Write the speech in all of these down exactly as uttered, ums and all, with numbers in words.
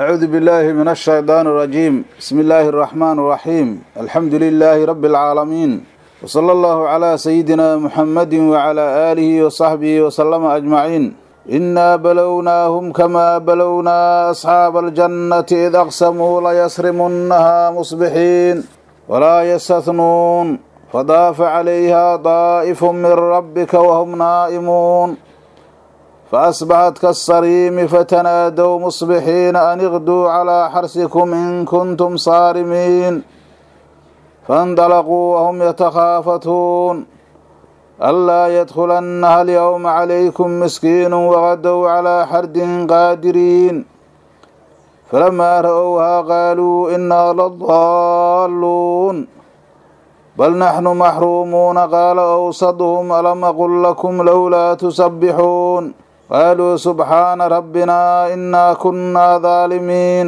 أعوذ بالله من الشيطان الرجيم. بسم الله الرحمن الرحيم. الحمد لله رب العالمين، وصلى الله على سيدنا محمد وعلى آله وصحبه وسلم أجمعين. إنا بلوناهم كما بلونا أصحاب الجنة إذ أقسموا ليصرمنها مصبحين ولا يستثنون فضاف عليها طائف من ربك وهم نائمون فأصبحت كالصريم فتنادوا مصبحين أن اغدوا على حرثكم إن كنتم صارمين فانطلقوا وهم يتخافتون ألا يدخلنها اليوم عليكم مسكين وغدوا على حرد قادرين فلما رأوها قالوا إنا لضالون بل نحن محرومون قال أوسطهم ألم أقل لكم لولا تسبحون قالوا سبحان ربنا إنا كنا ظالمين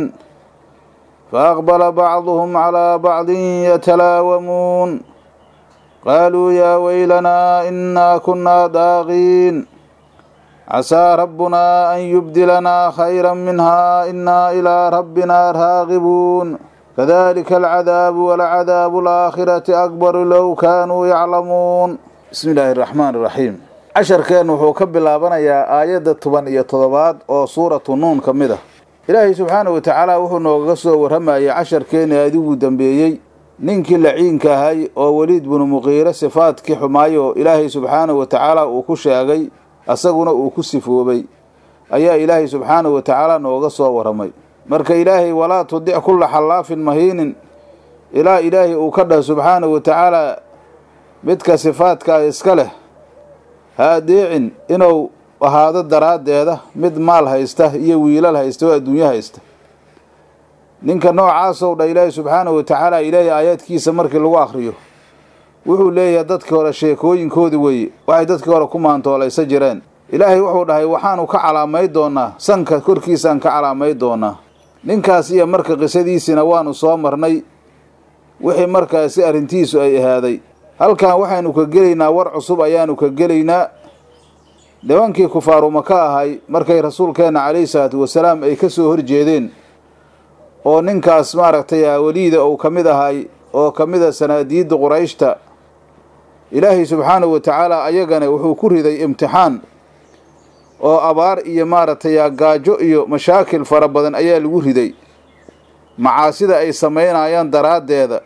فأقبل بعضهم على بعض يتلاومون قالوا يا ويلنا إنا كنا طاغين عسى ربنا أن يبدلنا خيرا منها إنا إلى ربنا راغبون كذلك العذاب والعذاب الآخرة أكبر لو كانوا يعلمون. بسم الله الرحمن الرحيم. عشر كان وحوكب لابنا يا آيات الطبان يتضباد أو سورة النون كمدة. إلهي سبحانه وتعالى وحو نوغسو ورهما يا عشر كان يدوب دنبيي ننكي لعين كهاي أو وليد بن مغيرة صفات كحمايو إلهي سبحانه وتعالى وكشاغي أساقنا وكسفو بي أيا إلهي سبحانه وتعالى نوغسو ورهمي marka ilaahay walaa tudic kulla xalaafin mahiinin ilaa ilaahay uu ka dhaha subxaanahu wa tacaala midka sifaadka iska leh ha adeecin inuu ahaado daraaddeeda mid maal haysta iyo wiilal haysta oo adduunyo haysta. ninka noocaasoo dha ilaahay subxaanahu wa tacaala ilaahay aayaadkiisa markii lagu akhriyo wuxuu leeyahay dadkii hore sheekooyinkoodii weeye waxay dadkii hore ku maantoolaysa jireen. ilaahay wuxuu dhahay waxaanu ka calaamay doonaa sanka korkiisaan ka calaamay doonaa. ninkaas iyo marka qisadiisina waanu soo marnay wixii markaasi arrintiisu ay ahaaday. halkan waxaynu ka gelaynaa war cusub ayaanu ka gelaynaa. nimankii kufaaru maka ahay markay rasuulkeena calayhi salaatu wasalaam ay ka soo horjeedeen oo ninkaas maaragtay waliida uu ka mid ahay oo ka mid a sanaadiidda qurayshta, ilaahay subxaanahu wa tacaala ayagana wuxuu ku riday imtixaan oo abaar iyo maaragtay gaajo iyo mashaakil fara badan ayaa lagu riday macaasida ay sameynayaan daraaddeeda.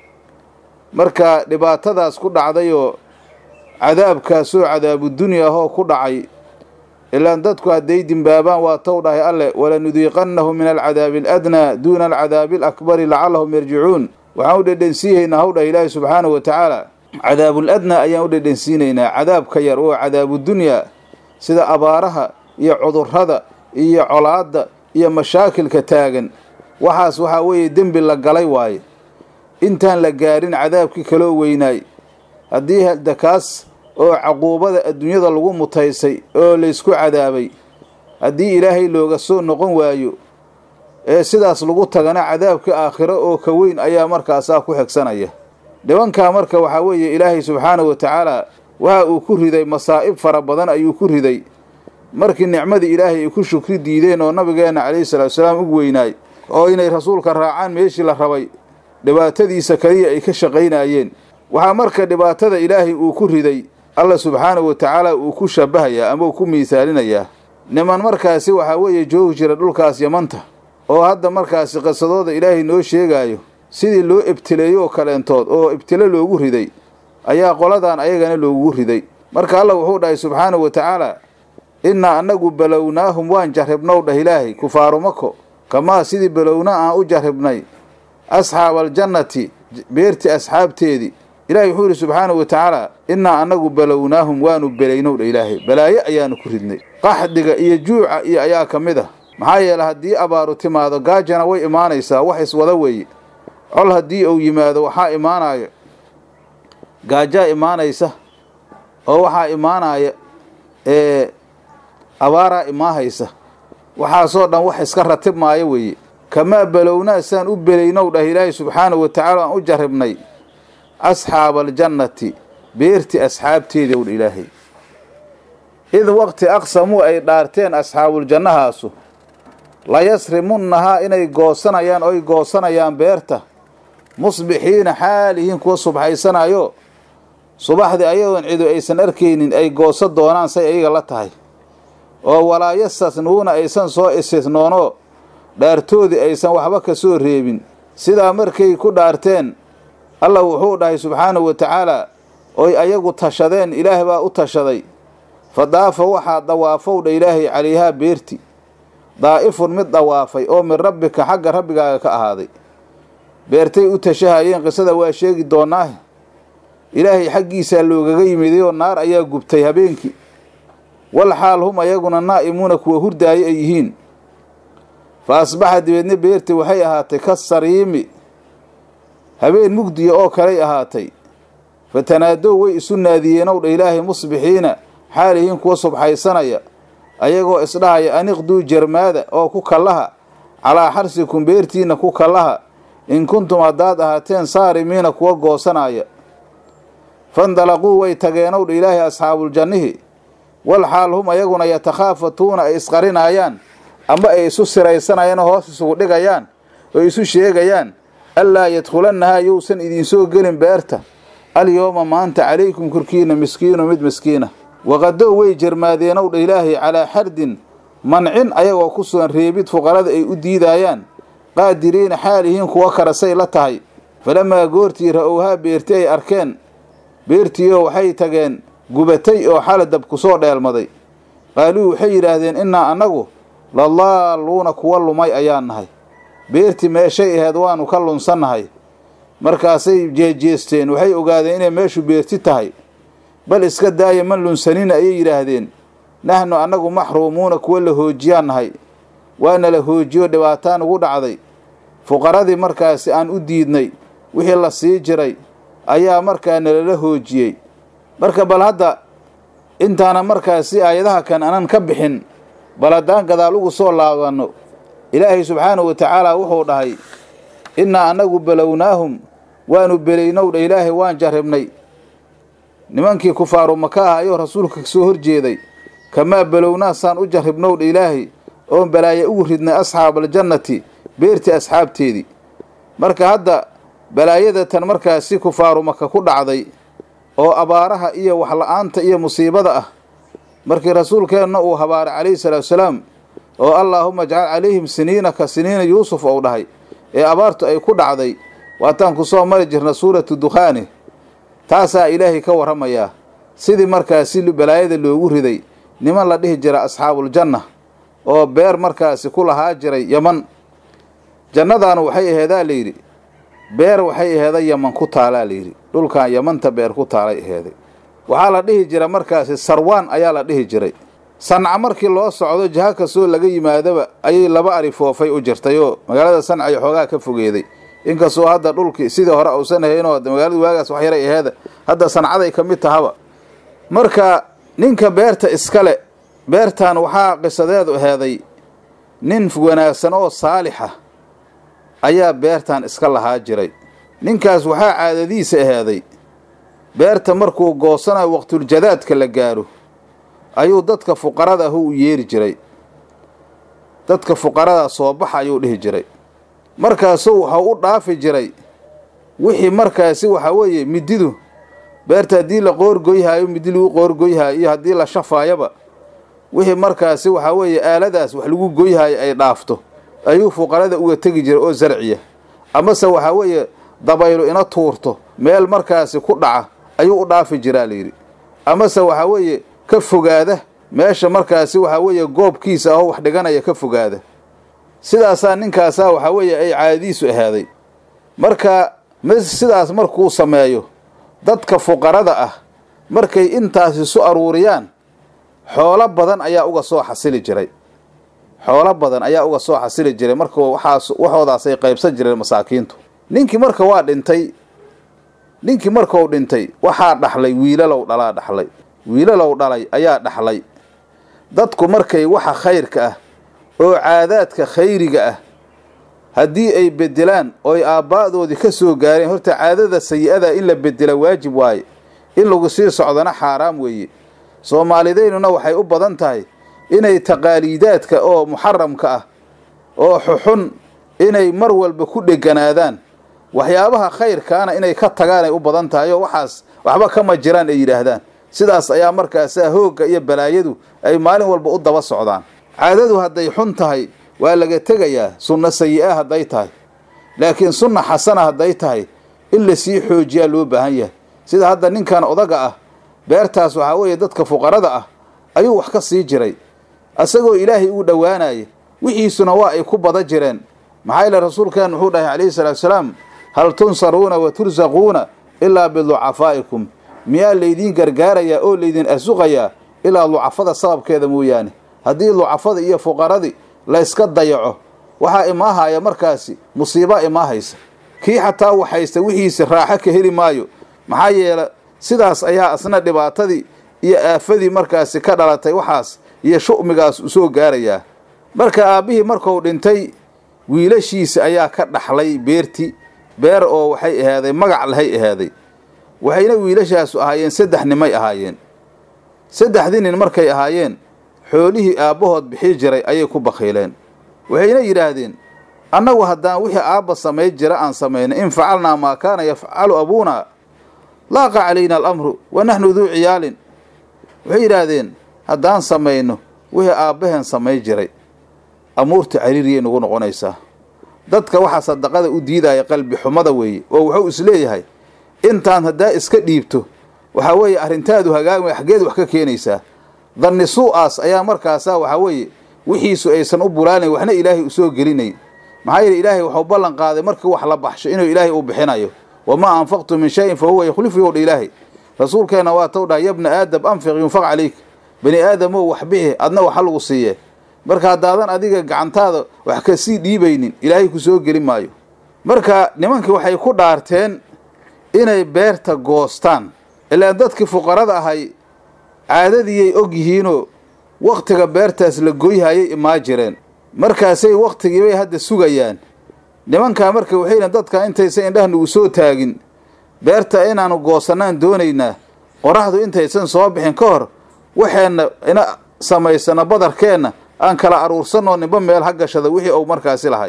marka dhibaatadaas ku dhacday oo cadaabkaasoo cadaabu dunya ahoo ku dhacay ilaan dadku hadday dimbaabaan waa tow dhahay alle walanudiiqannahu min alcadaabi aladnaa duuna alcadaabi alakbari lacallahum yarjicuun. waxaan u dhedhensiihaynaa haw dhahay ilaahi subxaanahu wa tacaala cadaabuladnaa ayaan u dhedhensiinaynaa cadaab ka yar oo cadaabu dunyaa sida abaaraha iyo cudurrada iyo colaadda iyo mashaakilka taagan. waxaas waxaa weeye dembi la galay waaye intaan la gaarin cadaabkii kaloo weynaay. haddii hadakaas oo caquubada adduunyada lagu mutaysay oo laysku cadaabay haddii ilaahay looga soo noqon waayo ee sidaas lagu tagana cadaabka aakhiro oo ka weyn ayaa markaasaa ku xigsanaya. dhibankaa marka waxaa weeye ilaahay subxaanahu wa tacaala waxa uu ku riday masaa'ib fara badan ayuu ku riday markii nicmadii ilaahay ay ku shukri diideen oo nabigeena calayhi salaatu wasalaam ugu weynaay oo inay rasuulka raacaan meeshii la rabay dhibaatadiisa kaliya ay ka shaqaynayeen. waxaa marka dhibaatada ilaahay uu ku riday alla subxaanahu wa tacaala uu ku shabahayaa ama uu ku miisaalinayaa niman markaasi waxaa weeye joogi jira dhulkaas yamanta oo hadda markaasi qisadooda ilaahay noo sheegaayo sidii loo ibtileeyo oo kaleentood oo ibtile loogu riday ayaa qoladan ayagana loogu riday. marka alla wuxuu dhahay subxaanahu wa tacaala innaa annagu balownaahum waan jarribnow dhah ilaahay kufaaru mako kamaa sidii balowna aan u jarribnay asxaaba aljannati beertii asxaabteedii. ilaahay wuxuu yidhi subxaanahu wa tacaala innaa annagu balownaahum waanu belaynow dha ilaahay balaayo ayaanu ku ridnay. qaxdiga iyo juuca iyo ayaa ka mid ah maxaa yeele haddii abaaru timaado gaajana way imaanaysaa wax iswada weeye. col haddii uu yimaado waxaa imaanaya gaajaa imaanaysa oo waxaa imaanaya ee abaaraa imaahaysa. waxaasoo dhan wax iska ratib maayo weeye. kamaa balownaa saan u belaynow dhah ilaahay subxaanahu wa tacaala aan u jarribnay asxaaba aljannati beertii asxaabteedii ow dha ilaahay id waqti aqsamuu ay dhaarteen asxaabuljannahaasu la yasrimunnahaa inay goosanayaan oy goosanayaan beerta musbixiina xaalihiin kuwa subxaysanayo subaxdii ayadoon cidu aysan arkaynin ay goosa doonaan say ayaga la tahay oo walaa yastasnuuna aysan soo istisnoonoo dhaartoodii aysan waxba ka soo reebin sidaa markay ku dhaarteen allah wuxuu dhahay subxaanahu wa tacaalaa oy ayagu tashadeen ilaah baa u tashaday fa daafa waxaa dawaafowdha ilaahay calayhaa beerti daa'ifun mid dawaafay oo min rabbika xagga rabbigaaga ka ahaaday beertay u tashahayeen qisada waa sheegi doonaa ilaahay xaggiisaa loogaga yimidayoo naar ayaa gubtay habeenkii wal xaal hum ayaguna naa'imuuna kuwa hurdaayo ay yihiin fa asbaxa dibeedna beertii waxay ahaatay ka sariimi habeen mugdiya oo kaley ahaatay fa tanaadow way isu naadiyeenow dha ilaahay musbixiina xaalihiin kuwa subxaysanaya ayagoo isdhahaya aniqduu jarmaada oo ku kallaha calaa xarsikum beertiinna ku kallaha in kuntum haddaad ahaateen saarimiina kuwa goosanaya fandalaquu way tageenow dha ilaahay asxaabuuljannihi wal xaal hum ayaguna yatakhaafatuuna ay isqarinaayaan ama ay isu siraysanayaan oo hoos isugu dhigayaan oo isu sheegayaan allaa yadkhulannahaa yousan idinsoo gelin beerta alyooma maanta calaykum korkiina miskiinu mid miskiina waqadow way jarmaadeenow dha ilaahay calaa xardin mancin ayagoo ku sugan reebid fuqarada ay u diidaayaan qaadiriina xaalihiin kuwa karasay la tahay falamaa goortii ra-owhaa beerti ay arkeen beertiioo waxay tageen gubatay oo xala dab ku soo dheelmaday qaaluu waxay yidhaahdeen innaa annagu ladaalluuna kuwa lumay ayaan nahay beertii meeshay aheed waannu ka lunsannahay markaasay jeejeesteen waxay ogaadeen inay meeshu beerti tahay bal iska daaya man lunsanina ayay yidhaahdeen nahnu annagu maxruumuuna kuwa la hoojiyaan nahay waana la hoojiyo dhibaataan ugu dhacday fuqaradii markaasi aan u diidnay wixii la sii jiray ayaa markaa nalala hoojiyey marka bal hadda intaana markaasi aayadaha kan anan ka bixin bal haddaan gadaal ugu soo laabanno ilaahay subxaanahu wa tacaala wuxuu dhahay innaa annagu balownaahum waanu belaynow dha ilaahay waan jarribnay nimankii kufaaru maka ah ayuu rasuulka ka soo horjeeday kamaa balownaa saan u jarribnow dha ilaahay oon balaaye ugu ridnay asxaabaljannati beertii asxaabteedii marka hadda balaayada tan markaasi kufaaru maka ku dhacday oo abaaraha iyo waxla-aanta iyo musiibada ah markii rasuulkeenna uu habaaray calayhi salaatu wasalaam oo allaahuma ajcal calayhim siniina ka siniina yuusuf ou dhahay ee abaartu ay ku dhacday waataan ku soo mari jirna suuratu dukhaani taasaa ilaahay ka warramayaa sidii markaasi balaayada loogu riday niman la dhihi jira asxaabuljanna oo beer markaasi ku lahaa jiray yaman jannadaanu waxay aheedaa layidhi beer waxay aheeda yaman ku taalaa layidhi dhulkan yamanta beer ku taalay aheeday waxaa la dhihi jira markaasi sarwaan ayaa la dhihi jiray sanca markii loo socdo jaha kastoo laga yimaadaba ayay laba ari foofay u jirtay oo magaalada sanca ay xoogaa ka fogeeday inkastoo hadda dhulkii sidii hore uusan ahaynoo magaaladu waagaas wax yaray aheeda hadda sancaday ka mid tahaba marka ninka beerta iskale beertan waxaa qisadeedu aheeday nin wanaagsan oo saalixa ayaa beertan iska lahaa jiray ninkaas waxaa caadadiisa aheeday beerta markuu goosanayo waqtuljadaadka la gaaro ayuu dadka fuqarada ahu u yeeri jiray dadka fuqaradaa soo baxa ayuu dhihi jiray markaasuu waxau u dhaafi jiray wixii markaasi waxaa weeye mididu beerta haddii la qoorgoyhaayo midi lagu qoorgoyhaayo iyo haddii la shafaayaba wixii markaasi waxaa weeye aaladaas wax lagu goyhaayo ay dhaafto ayuu fuqarada uga tegi jiray oo zarciya amase waxaa weeye dabaylu ina tuurto meel markaasi ku dhaca ayuu u dhaafi jiraa layidhi amase waxaa weeye ka fogaada meesha markaasi waxaa weeye goobkiisa ahoo wax dhiganaya ka fogaada sidaasaa ninkaasaa waxaa weeye ay caadadiisu ahaaday marka sidaas markuu sameeyo dadka fuqarada ah markay intaas isu aruuriyaan xoolo badan ayaa uga soo xasili jiray xoolo badan ayaa uga soo xasili jiray marka waxaas waxoodaasay qaybsan jireen masaakiintu ninkii marka waa dhintay ninkii markuu dhintay waxaa dhaxlay wiilalow dhalaa dhaxlay wiilalow dhalay ayaa dhaxlay dadku markay waxa khayrka ah oo caadaadka khayriga ah haddii ay bedelaan ooy aabbaa'doodii ka soo gaareen horta caadada sayi-ada in la bedela waajib waaye in lagu sii socdana xaaraam weeye soomaalideynuna waxay u badan tahay inay taqaaliidaadka oo muxaramka ah oo xuxun inay mar walba ku dheganaadaan waxyaabaha khayrkaana inay ka tagaan ay u badan tahay oo waxaas waxba kama jiraan ay yiraahdaan sidaas ayaa markaas hooga iyo balaayadu ay maalin walba u daba socdaan caadadu haday xun tahay waa laga tagayaa sunna sayi'a haday tahay laakiin sunna xasana haday tahay in la sii xoojiyaa loo baahan yahay sida hadda ninkan odaga ah beertaas waxa weeye dadka fuqarada ah ayuu wax ka sii jiray asagoo ilaahay uu dhawaanay wixiisuna waa ay ku bada jireen maxay la rasuulkeen wuxuu dhahay kaleey salaatu salaam hal tunsaruuna wa turzaquuna illa bidu'afaikum miya leedin gargaaraya oo leedin asuqaya ila du'afada sababkeeda mooyaane hadii du'afada iyo fuqaradi la iska dayaco waxa imaahaya markaasi musiiba imaahaysa kii xataa waxaysta wixiisa raaxa ka heli maayo maxaa yeelay sidaas ayaa asna dhibaatadii iyo aafadii markaasi ka dhalatay waxaas iyo shu'migaas u soo gaaraya marka aabihii markuu dhintay wiilashiisa ayaa ka dhaxlay beerti beer oo waxay ahaaday magac lahay ahaaday waxayna wiilashaas ahaayeen saddex nimay ahaayeen saddexdii nin markay ahaayeen xoolihii aabahood bixi jiray ayay ku bakhiileen waxayna yiraahdeen annagu haddaan wixii aabba sameey jira aan sameeyno in facalna ma kaana yafcalu abuna laaqa calayna al-amru wa nahnu duu ciyaalin waxay yiraahdeen haddaan sameeyno wixii aabbahen sameey jiray amuurta cariiriyay nagu noqonaysaa dadka waxa sadaqada u diidaya qalbi xumada weeye oo wuxuu isleeyahay intaan hadaa iska dhiibto waxa weeye arintaadu hagaag xageed wax ka keenaysaa dhanni su'aas ayaa markaas waxa weeye wixiisu aysan u bulaanin waxna ilaahay u soo gelinay maxaa yeelay ilaahay wuxuu ballan qaaday markii wax la baxsho inuu ilaahay u bixinayo wama anfaqtu min shay'in fa huwa yukhlifu yawd ilaahi rasuulkeena waa tawda ibn aadam anfiq yunfaq alayk bani aadam oo wax bixi adna waxa lagu siiyay marka hadaadan adiga gacantaada wax ka sii dhiibaynin ilaahay ku soo gelin maayo marka nimankii waxay ku dhaarteen inay beerta goostaan ilaa dadkii fuqarada ahay caadadii ay og yihiino waqtiga beertaas la gooyayay ima jireen markaasay waqtigii bay hadda sugayaan nimanka markay waxayna dadka intaysan indhahan ugu soo taagin beerta inaanu goosanaan doonaynaa qoraxdu intaysan soo bixin ka hor waxaana ina samaysana badarkeena aan kala aruursano ninba meel hagashada wixii uu markaasi lahay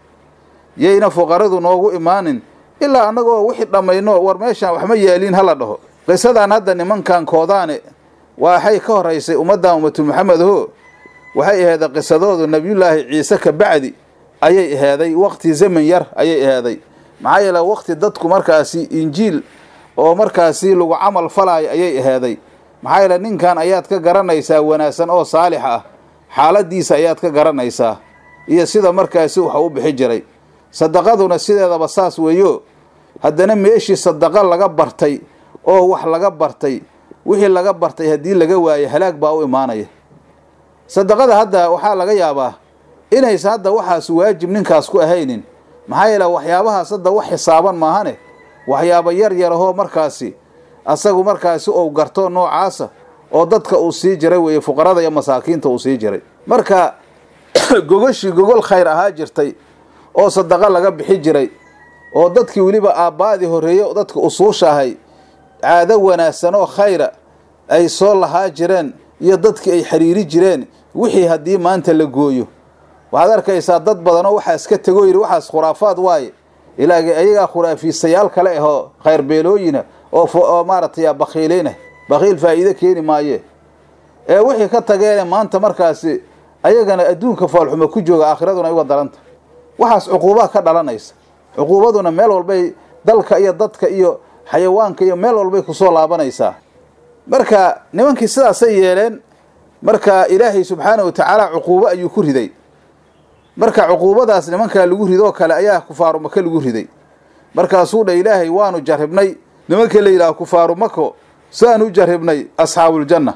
yeeyna fuqaradu noogu imaanin ilaa anagoo wixii dhamayno war meeshan wax ma yeelin hala dhaho qisadan hadda nimankan koodaane waxay ka horeysay ummadda ummatu Muhammad ho waxay ahayd qisadoodu nabiyullaahi ciise ka bacdi ayay ahaaday waqti zaman yar ayay ahaaday maxaa yeelay waqti dadku markaasi injiil oo markaasi lagu amal falay ayay ahaaday maxaa yeelay ninkan ayaad ka garanaysaa wanaagsan oo saalix ah xaaladiisa ayaad ka garanaysaa iyo sida markaasi waxa uu bixi jiray sadaqaduna sideedaba saas weeyo haddana meeshii sadaqa laga bartay oo wax laga bartay wixii laga bartay hadii laga waayo halaag baa u imaanaya sadaqada hadda waxa laga yaabaa inay hadda waxaas waajib ninkaas ku ahaynin maxaa yeelay waxyaabaha sadda wax xisaaban maahane waxyaabo yar yar oo markaasi asagu markaasi oo garto noocaasa oo dadka uu sii jiray way fuqarada iyo masaakiinta uu sii jiray marka gogoshi gogol khayr aha jirtay oo sadaqa laga bixi jiray oo dadkii waliba aabaadi horeeyo dadka usuushahay caado wanaagsan oo khayra ay soo lahaa jireen iyo dadkii ay xiriiri jireen wixii hadii maanta la gooyo waxaad arkaysaa dad badan oo waxa iska tago yiri waxaas khuraafaad waaye ilaaga ayaga khuraafiisayaal kale ah khayr beelooyina oo maaratay bakhiileena bakhiil faa'iido keeni maaye ee wixii ka tageen maanta markaasi ayagana adduunka faalxuma ku jooga aakhiraaduna ay wadaranta waxaas uquuba ka dhalanaysa uquubaduna meel walba dalka iyo dadka iyo xayawaanka iyo meel walba ku soo laabanaysa marka nimankii sidaas ay yeeleen marka ilaahay subhanahu wa ta'ala uquuba ayuu ku riday marka uquubadaas nimanka lagu rido kale ayaa kufaaru maka lagu riday markaasuu dha ilaahay waanu jaribnay nimanka leeyahay kufaaru mako saanu jaribnay ashaabul janna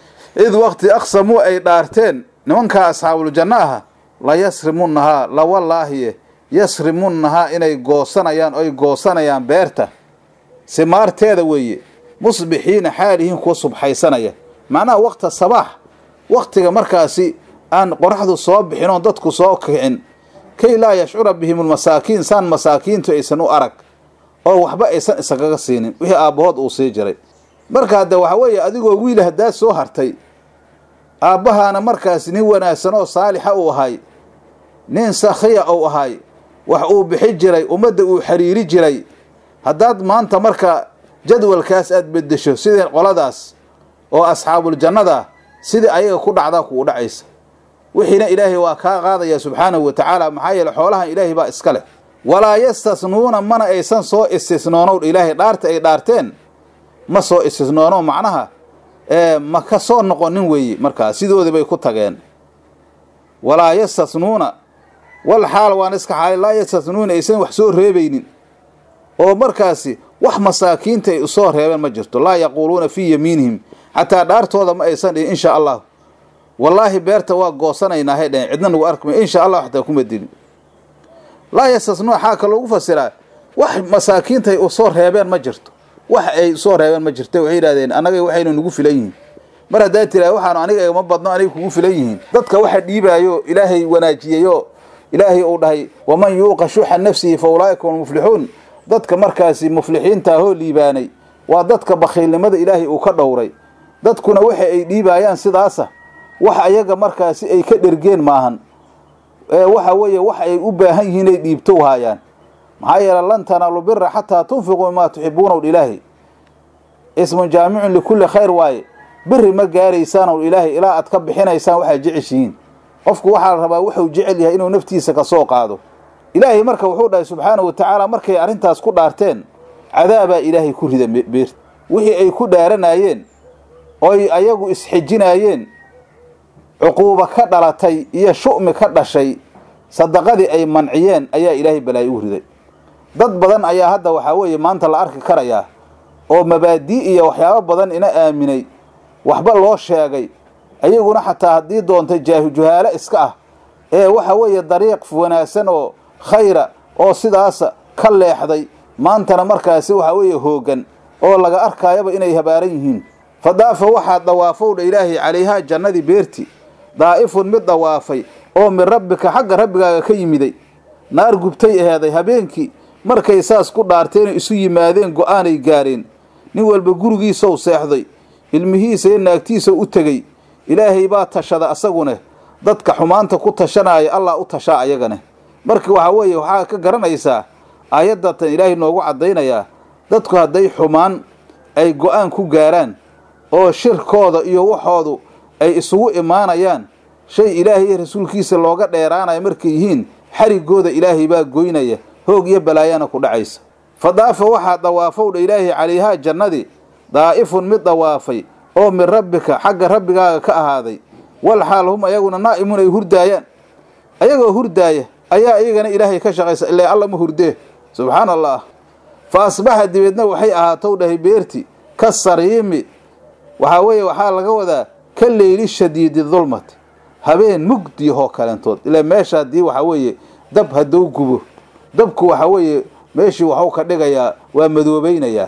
id waqti aqsamu ay dhaarteen nimanka ashaabul janna ah la yasrimunha la wallahi yasrimunha inay goosanayaan oo ay goosanayaan beerta simaarteeda weeye musbihiina xaalihiin ku subxaysanaya macna waqti sabax waqtiga markaasi aan qoraxdu soo bixin oo dadku soo kicin kay la yashura bihim almasaakiin san masaakiintu aysan u arag oo waxba aysan isaga siinin wixii aabahood uu sii jiray marka hada waxa weeye adigoo wiil hadaa soo hartay aabahana markaas nin wanaagsan oo saalix ah uu ahay nin sakhiya oo ahay wax uu bixi jiray ummadda uu xiriiri jiray haddaad maanta marka jadwalkaas aad bedesho sidii qoladaas oo asxaabul jannada sidii ayaga ku dhacdaa ku dhacaysa wixiina ilaahay waa ka qaadaya subhanahu wa ta'ala maxaa yeelay xoolahan ilaahay baa iska leh walaa yastasnuuna mana aysan soo istisnoono ilaahay dhaarta ay dhaarteen ma soo istisnoono macnaha ee ma ka soo noqonin weey marka sidoodii bay ku tageen walaa yastasnuuna wal xaal waan iska xaal la yastasnuuna aysan wax soo reebaynin oo markaasi wax masaakiinta ay soo reebeen ma jirto la yaquluuna fi yaminihim hatta dhaartooda ma aysan in sha Allah wallahi beerta waa goosanaynaa heedeen cidna nagu arkay in sha Allah waxta kuma dilin la yastasnuuna xaaka lagu fasiraa wax masaakiinta ay soo reebeen ma jirto wax ay soo reebeen ma jirto waxay yiraahdeen anaga waxaynu nagu filan yihiin mar hadaa tiraa waxaan aniga ma badno aniga kugu filan yihiin dadka waxa dhiibayo ilaahay wanaajiyayo ilaahay uu dhahay waman yuqashuha nafsihi fa ulaikum muflihun dadka markaasi muflixiinta oo liibaanay waa dadka bakhiilnimada ilaahay uu ka dhowray dadkuna waxa ay dhiibayaan sidaasa wax ayaga markaasi ay ka dhergeen maahan ee waxa weeye wax ay u baahan yihiin ay dhiibto waayaan maxaa yeelay lan tanalu birra hatta tunfiqu ma tuhibbuna ilaahi ismu jaami'un li kulli khair waay birri ma gaaraysaan oo ilaahi ilaa aad ka bixinaysaan waxa jeceshiin qofku waxa la rabaa wuxuu jecel yahay inuu naftiisa ka soo qaado ilaahi marka wuxuu dhahay subhanahu wa ta'ala markay arintaas ku dhaarteen cadaaba ilaahi ku rida beer wixii ay ku dhaaranayeen oo ayagu isxijinayeen uquuba ka dhalatay iyo shu'mi ka dhashay sadaqadii ay manciyeen ayaa ilaahi balay u riday dad badan ayaa hadda waxa weeye maanta la arki karaya oo mabaadi iyo waxyaabo badan ina aaminay waxba loo sheegay ayaguna xataa hadii doonta jaahijuhaala iska ah ee waxa weeye dariiq wanaagsan oo khayra oo sidaas ka leexday maantana markaasi waxa weeye hoogan oo laga arkayaba inay habaaran yihiin fadaafa waxa dawaafo ilaahi calayha jannadi beerti daa'ifun mid dawaafay oo min rabbika xagga rabbigaaga ka yimiday naar gubtay aheeday habeenkii markay saas ku dhaarteen isu yimaadeen go'aanay gaareen nin walba gurigiisa uu seexday ilmihiisa iyo naagtiisa u tagay ilaahay baa tashada asaguna dadka xumaanta ku tashanaya Allah u tashaa ayagana markii waxa weeye waxa ka garanaysaa aayadda ilaahay noogu cadeynaya dadku haday xumaan ay go'aan ku gaaraan oo shirkooda iyo waxoodu ay isugu imaanayaan shay ilaahay iyo rasuulkiisa looga dheeraanayo markay yihiin xarigooda ilaahay baa goynaya hoog iyo balaayana ku dhacaysa fadaafa waxa dawaafo ilaahay calayha jannadi daa'ifun mid dawaafay oo min rabbika xagga rabbigaaga ka ahaaday wal xaal hum ayaguna naa'imun ay hurdaayaan ayagoo hurdaaya ayaa ayagana ilaahay ka shaqaysa ilaa Allah ma hurdee subhanallah fa asbaha dibadna waxay ahaato dhahay beerti ka sariimi waxa weeye waxa laga wadaa ka leeyli shadiidi dhulmat habeen mugdi ho kalantood ila meesha dii waxa weeye dab haduu gubo dabku waxa weeye meeshii waxa ka dhigayaa waa madoobeynaya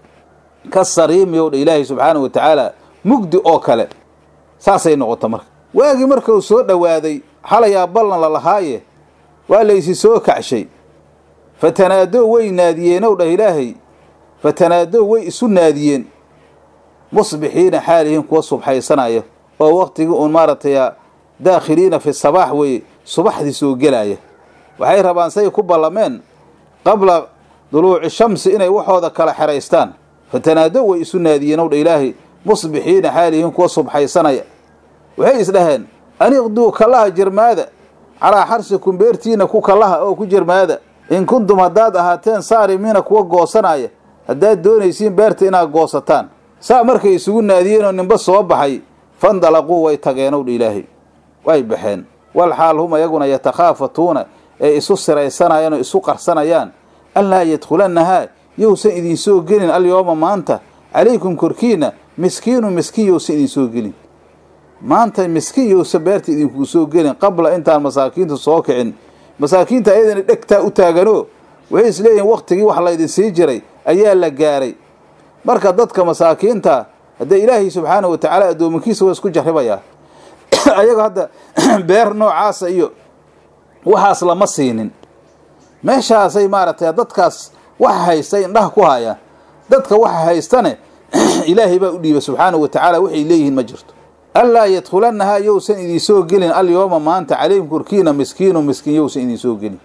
ka sariimi oo ilaahay subhanahu wa ta'ala mugdi oo kale saasay noqoto marka waagi marka uu soo dhawaaday xalaya ballan la lahaaye waa laysi soo kacshay fatanaado way naadiyeen oo ilaahay fatanaado way isu naadiyeen musbihiina xaalihim kuwa subxaysanaya oo waqtiga uu maaratay daakhiliina fi sabaah way subaxdii soo galaya waxay rabaan say ku ballameen qabla duluuci shamsi inay waxooda kala xiraystaan fatanaado way isu naadiyeen oo ilaahay musbihiina xaalihim kuwa subxaysanaya waxay isdhaheen aniqdu kalaha jirmaada ala harsikum beertiina ku kalaha oo ku jirmaada in kuntum hadaad ahaateen saarimiina kuwa goosanaya hadaad doonaysiin beerta inaad goosataan saa markay isugu naadiyeen oo ninba soo baxay fandalaqu way tageen oo ilaahay way baxeen wal xaal hum ayaguna yatakhafatuna ay isu siraysanayaan oo isu qarsanayaan alla yadkhulanaha yuusan idin soo gelin al yawma maanta alaykum kurkiina miskiinu miskiyo sidii soo gelin maanta miskiyo sabarti idinku soo gelin qabla intaan masaakiinta soo kicin masaakiinta ayadana dhegta u taagano way isleeyeen waqtigii wax la idin sii jiray ayaa la gaaray marka dadka masaakiinta hada ilaahi subhanahu wa ta'ala adoominkiisa waa isku jarribaya ayaga hada beer noocaas iyo waxaas lama siinin meeshaas ay maaratay dadkaas wax haystay indhaha ku haya dadka wax haystane ilaahi baa u dhiibay subhanahu wa ta'ala waxay leeyihiin ma jirto ألا يدخلنها يوسن إذي سوقلين اليوم ما أنت عليهم كركينا مسكين ومسكين يوسن إذي سوقلين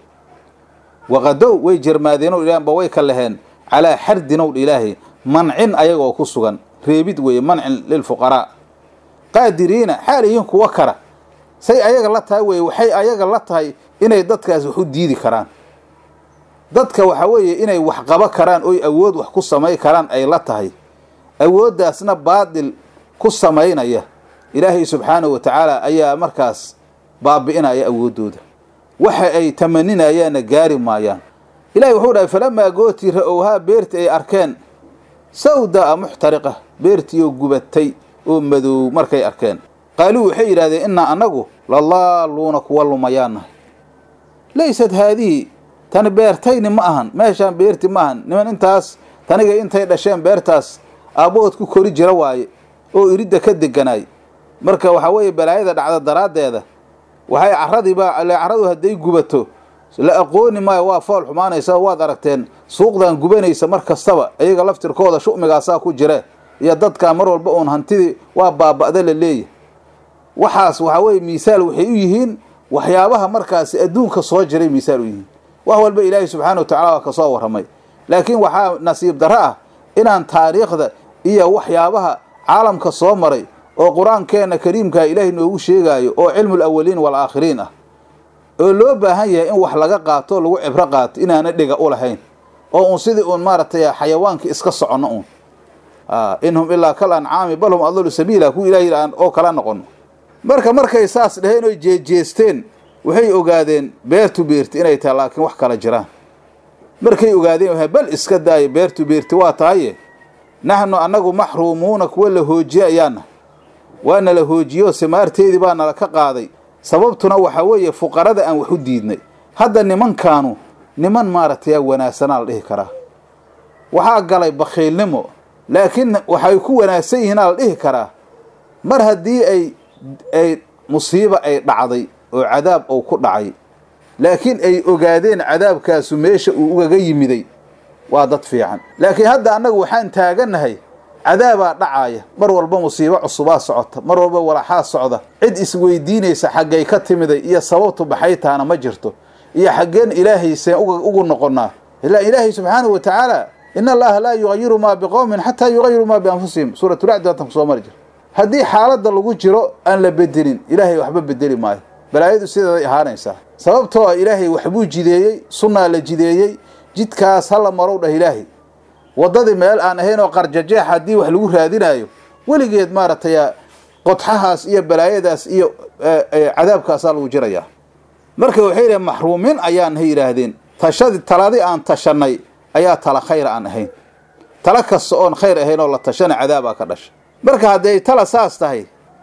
وغدوا ويجر مادينو إلهان بويك اللهان على حرد نور إلهي منعن أيغو كسوغان ريبيد وي منع للفقراء قادرين حاليين كوكرة سي أيغ الله تهي وحي أيغ الله تهي إنay dadkaas wax u diidi karaan dadka waxa weeye inay wax qaba karaan oo awood wax ku sameey karaan ay la tahay awooddaasna baadil ku sameeynaya ilaahay subhanahu wa ta'ala ayaa markaas baabi'inaya awoodooda waxa ay tamaninayaan gaari maayaan ilaahay wuxuu dhahay falama gooti ra'owha beerti ay arkeen sawda muhtariqa beerti oo gubatay oo madow markay arkeen qaaluu waxay yiraahdeen inna anagu lallaaluuna kuwa lumayaana ليست هذه تن بيرتين معهن ماشان بيرتي معهن نمن انتاس تنيغا انتay dhasheen beertaas aabood ku kori jira waaye oo irida ka deganay marka waxa way balaayada dhacda daraadeeda waxay carradii ba carradu haday gubato la aqooni ma waa fool xumaanaysa waad aragteen suuqdan gubanaysa markastaba ayaga laftirkooda shumigaasa ku jira iyo dadka mar walba oon hantidii waa baabada la leeyahay waxaas waxa way miisaal waxay u yihiin waxyaabaha markaas adduunka soo jiray miisaal u yihiin wax walba ilaahay subhanahu wa ta'ala ka soo waramay laakiin waxa nasiib daraa inaan taariikhda iyo waxyaabaha caalamka soo maray oo quraankeena kariimka ilaahay noogu sheegayo oo cilmul awwaliin wal aakhiriin ah oo loo baahan yahay in wax laga qaato lagu cibro qaato inaana dhiga u lahayn oo un sidii un maaratay xayawaanka iska socono un ah inhum illa kal an'aami balhum adallu sabila ku ilaahay aan oo kala noqon marka markay saas dhaheen oo jeejeesteen waxay ogaadeen beertu beerti inay tahay laakiin wax kala jiraan markay ogaadeen waxa bal iska daay beertu beerti waa tahay nahnu anagu mahruumuuna kuwa la hoojiyayana waana la hoojiyo samaarteedii baana la ka qaaday sababtuna waxa weeye fuqarada aan wax u diidnay hadda nimankaanu niman maaratay wanaagsanaa la dhihi karaa waxa galay bakhiilnimo laakiin waxay ku wanaagsan yihiin la dhihi karaa mar hadii ay ay musiiba ay dhacday oo cadaab oo ku dhacay laakiin ay ogaadeen cadaabkaas meesha uu uga yimiday waa dad fiican laakiin hadda anagu waxaan taaganahay cadaaba dhacaya mar walba musiibo cusub socota mar walba walaxa socda cid is weydiinaysa xagay ka timiday iyo sababtu baxay taana ma jirto iyo xageen ilaahay see ugu noqonaa ila ilaahay subhanahu wa ta'ala inna allaha la yughayyiru ma biqawmin hatta yughayyiru ma bi anfusihim suratul a'd tan soo marjir hadii xaaladda lagu jiro aan la bedelin ilaahay waxba bedeli maayo balaayadu sideeday ahaanaysa sababtoo ilaahay waxbuu jideeyay sunna la jideeyay jidkaas hal marow dhah ilaahay wadadii meel aan ahayn oo qarjajeex hadii wax lagu raadinayo waligeed maaratay qodxahaas iyo balaayadaas iyo cadaabkaas lagu jiraya marka waxay leeyahay mahruumin ayaan hayiraahdeen tashadi talaadi aan tashanay ayaa tala khayr aan ahayn tala kasoon khayr ahayn oo la tashana cadaaba ka dhashay marka haday tala saas tahay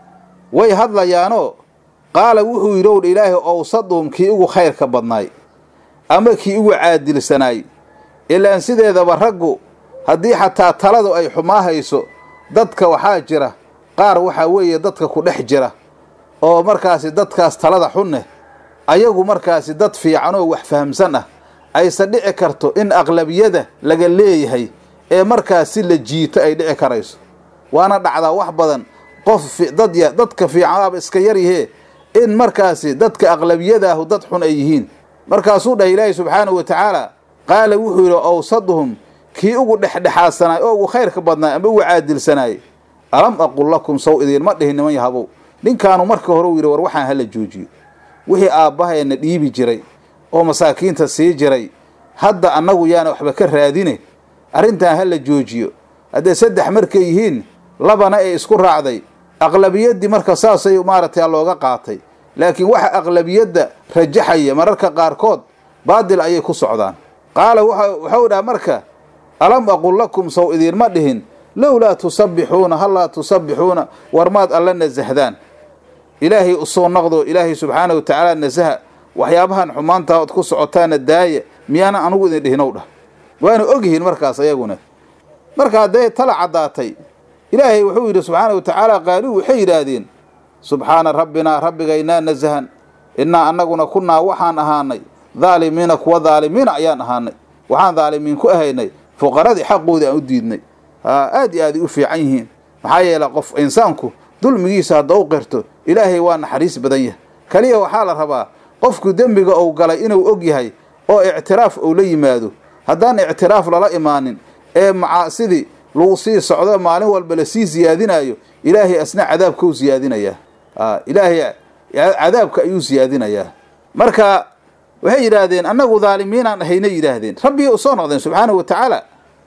way hadlayaano qaala wuxuu yiraahdo ilaahay oo sadum kii ugu khayrka badnaay ama kii ugu caadilsanaay ilaa sideedaba raggu hadii xataa taladu ay xumaahayso dadka waxa jira qaar waxa weeye dadka ku dhex jira oo markaas dadkaas talada xunne ayagu markaas dad fiican oo wax fahamsan ah ay sadhici karto in aqlabiyada laga leeyahay ee markaas la jiito ay dhici karayso waana dhacda wax badan qof dad dadka fiican iska yar yahay in markaas dadka aqlabiyada ah dad xun ay yihiin markaas uu dhahay ilaahay subhanahu wa ta'ala qaala wuxuu yiri awsaduhum kii ugu dhexdhexaadsanay oo ugu khayrka badnaa ama ugu caadilsanaay alam aqul lakum saw idin ma dhihin niman yahabow ninkaanu marka hore uu yiri war waxaan hala joojiyo wixii aabaheena dhiibi jiray oo masaakiinta sii jiray hadda anagu yaana waxba ka raadine arintan hala joojiyo hadda saddex markay yihiin labana ay isku raacday aqlabiyadii marka saasay maaratay looga qaatay laakiin waxa aqlabiyada rajaxaya mararka qaar kood baadil ayay ku socdaan qaala waxa uu dhahay marka alam aqul lakum saw idin ma dhihin lawla tusabbihuna halla tusabbihuna warmaad alla nazahdaan ilaahi usoo naqdo ilaahi subhanahu wa ta'ala nazaha waxyaabahan xumaanta oo ku socotaana daaya miyana anugu idin dhihinow dhah waana ogyihiin markaas ayaguna marka haday tala cadaatay ilaahi wuxuu yiri subhanahu wa ta'ala qaalu waxay yiraahdeen subhana rabbina rabbigayna nazahan inna annaguna kunna waxaan ahaanay dhaalimiina kuwa dhaalimiina ayaan ahaanay waxaan dhaalimiin ku ahaynay fuqaradi xaqooda aan u diidnay aad iyo aad u fiican yihiin maxaa yeelay qof insaanku dulmigiisa hadda u qirto ilaahay waa naxariis badan yahay kaliya waxaa la rabaa qofku dembiga uu galay inuu og yahay oo ictiraaf uu la yimaado haddaan ictiraaf lala imaanin ee macaasidii lagu sii socdo maalin walba la sii siyaadinayo ilaahay asna cadaabka uu siyaadinayaa ilaahay cadaabka ayuu siyaadinayaa marka waxay yiraahdeen annagu dhaalimiinaan ahayna yiraahdeen rabbi u soo noqdeen subhanahu wa ta'ala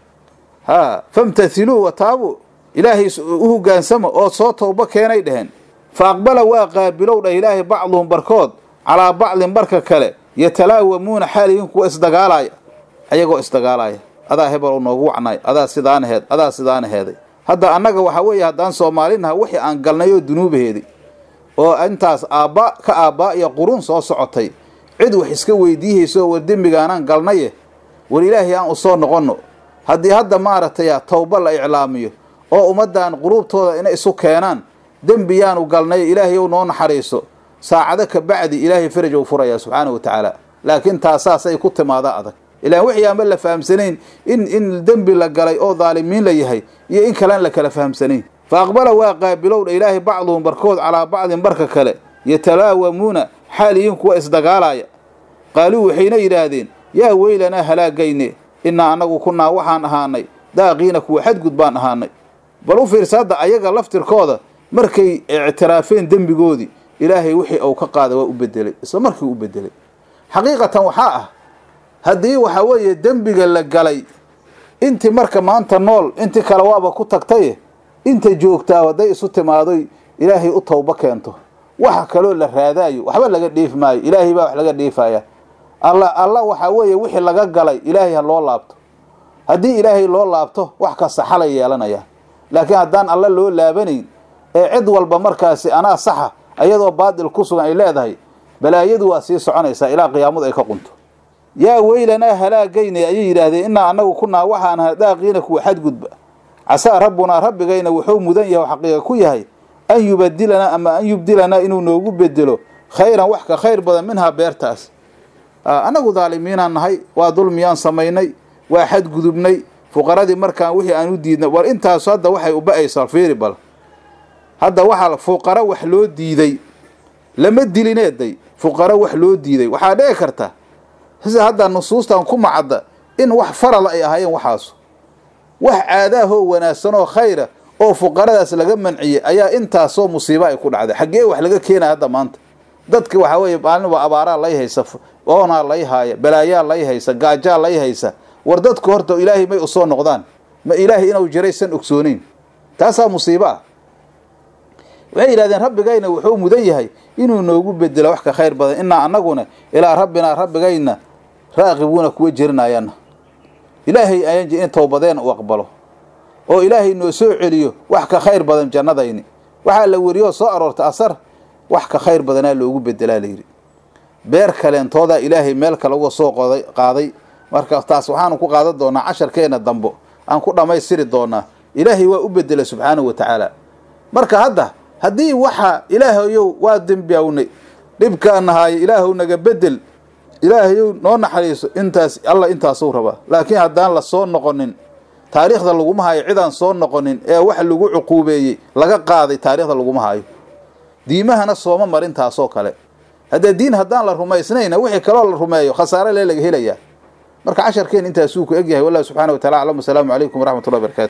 ha famtathilu wa taabu ilaahay u hogaansama oo soo tooba keenay dhaheen faaqbala waa qaabilow dha ilaahay bacdhum barkood ala bacdin barka kale yatalaawamuuna xaaliyin kuwa isdagaalaya ayagoo isdagaalaya adaa hebel noogu wacnay adaa sidaan heed adaa sidaan heeday hadda annaga waxa weeye haddaan Soomaalinaha wixii aan galnayo dunuubaheedi oo intaas aaba ka aaba iyo qurun soo socotay cid wax iska weydiiyayso war dembigaanaan galnaye war ilaahay aan u soo noqono haddii hadda maaragtay tawba la iclaamiyo oo ummadaan qurubtooda inay isu keenaan dembiyaan u galnay ilaahay uu noo naxariiso saacada ka bacdi ilaahay faraj uu furaya subhanahu wa ta'ala laakiin taasaasay ku timaada adag ilaa wixii aan la fahamsanayn in in dembi la galay oo dhaalimiin la yahay iyo in kale la kala fahamsanayn faaqbala waa qaabilow ilaahay bacdhum barkood ala bacdin barka kale yatalaawamuuna xaaliyin kuwa isdagaalaya qaaluu waxayna yiraahdeen yaa weylana halaagayne inna anagu kunaa waxaan ahaanay daaqiina kuwa xad gudbaan ahaanay bal u fiirsada ayaga laftirkooda markay ictiraafeen dembigoodi ilaahay wixii uu ka qaaday waa u bedelay isla markii u bedelay xaqiiqatan waxa ah hadii waxa weeye dembiga la galay intii marka maanta nool intii kala waaba ku tagtay inta joogtaa waday isu timaaday ilaahay u tawba keento waxa kale la raadaayo waxba laga dheef maayo ilaahay baa wax laga dheefaya alla alla waxa weeye wixii laga galay ilaahay ha loo laabto hadii ilaahay loo laabto wax ka saxala yeelanaya laakiin hadaan alla loo laabanin ee cid walba markaasi ana saxa ayadoo baadil ku sugan ay leedahay balaayadu waa sii soconaysa ilaa qiyaamada ay ka qunto yaa weylana halaagayna ay yiraahdeen inna anagu kunaa waxaan hadaaqiina ku xad gudba asa rabbuna rabbigayna wuxuu mudan yahay xaqiiqa ku yahay an yubadilana ama an yubdilana inuu noogu bedelo khayran wax ka khayr badan minha beertaas anagu dhaalimiinaan nahay waa dulmiyaan sameeynay waa xad gudubnay fuqaradii markaan wixii aan u diidnay war intaas hadda waxay u ba'aysaa fiiri bal hadda waxa fuqara wax loo diiday lama dilineeday fuqara wax loo diiday waxa dhici karta sida hadda nusuustan ku macada in wax faral ay ahaayeen waxaas wax caadaho wanaagsan oo khayra oo fuqaradaas laga manciyay ayaa intaas oo musiibo ay ku dhacday xagee wax laga keenay hadda maanta dadka waxa weeye baalinba abaara la haysa oona la haysa balaayaa la haysa gaaja la haysa war dadku horta ilaahay may u soo noqdaan ma ilaahay inuu jiraysan ogsoonin taasa musiibo waxay yiraahdeen rabbigayna wuxuu mudan yahay inuu noogu bedelo wax ka khayr badan inna anaguna ila rabbina rabbigayna raaqibuna kuwa jirnaayana ilaahay ayaan in toobadeen u aqbalo oo ilaahay noo soo celiyo wax ka khayr badan jannadayni waxa la wariyo soo aroorta asar wax ka khayr badan loogu bedelaa leeyri beer kaleentooda ilaahay meel kale uga soo qoday qaaday marka taas waxaan ku qaadan doonaa casharkeena dambo aan ku dhameystiri doonaa ilaahay waa u bedelay subhanahu wa ta'ala marka hadda hadii waxa ilaahayow waa dambiyawnay dibkaan ahay ilaahu naga bedel ilaahayow noo naxariiso intaas alla intaas uu raba laakiin hadaan la soo noqonin taariikhda lagu ma hayo cidaan soo noqonin ee wax lagu cuquubeeyay laga qaaday taariikhda lagu ma hayo diimahana sooma marin taasoo kale hada diin hadaan la rumaysnayna wixii kale la rumeeyo khasaare laga helaya marka casharkeen intaas uu ku eg yahay wallahi subhanahu wa ta'ala salaam alaykum wa rahmatullahi wa barakatuh